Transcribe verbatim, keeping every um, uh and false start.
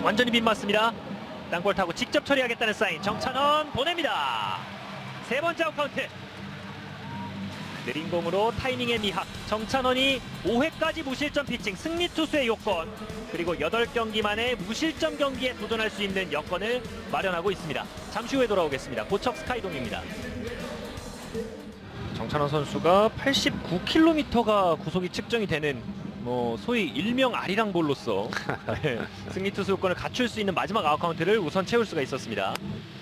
완전히 빗맞습니다. 땅볼 타고 직접 처리하겠다는 사인. 정찬원 보냅니다. 세 번째 아웃 카운트. 느린 공으로 타이밍의 미학. 정찬원이 오 회까지 무실점 피칭, 승리 투수의 요건, 그리고 여덟 경기 만에 무실점 경기에 도전할 수 있는 여건을 마련하고 있습니다. 잠시 후에 돌아오겠습니다. 고척 스카이돔입니다. 정찬원 선수가 팔십구 킬로미터가 구속이 측정이 되는, 뭐 소위 일명 아리랑볼로서 승리 투수 요건을 갖출 수 있는 마지막 아웃 카운트를 우선 채울 수가 있었습니다.